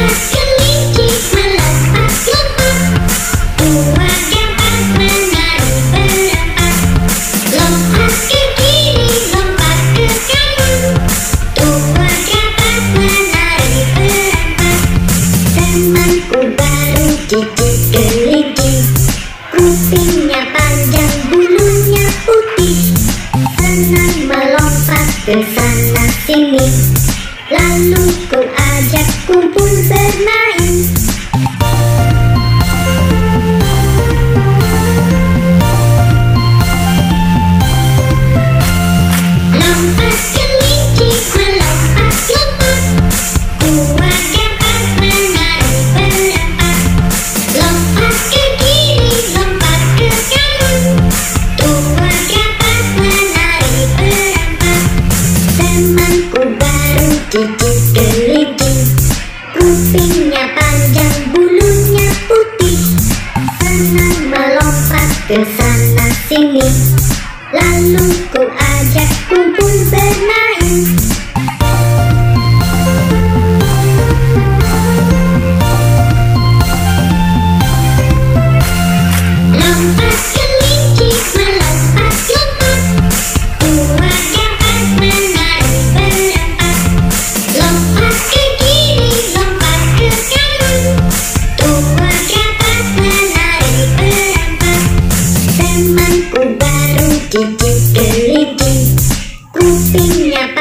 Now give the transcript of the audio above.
Kupingnya panjang, bulunya putih, senang melompat ke sana sini. Lalu ku ajak kumpul bermain. Lompat kelinci, melompat-lompat, dua dapat menari berempat. Lompat ke kiri, lompat ke kanan, dua dapat menari berempat. Temanku baru cicit kelinci, kupingnya panjang, bulunya putih, senang melompat ke sana sini. Lalu ku ajak kumpul bermain. Lompat kelinci, melompat-lompat, dua dapat menari berempat. Lompat ke kiri, lompat ke kanan, dua dapat menari berempat. Temanku baru cicit kelinci, kupingnya